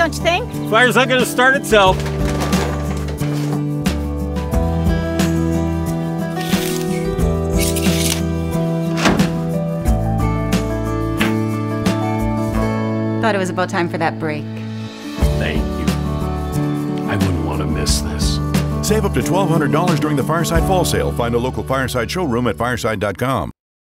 don't you think? Fire's not gonna start itself. Thought it was about time for that break. Thank you. I wouldn't want to miss this. Save up to $1,200 during the Fireside Fall Sale. Find a local Fireside showroom at fireside.com.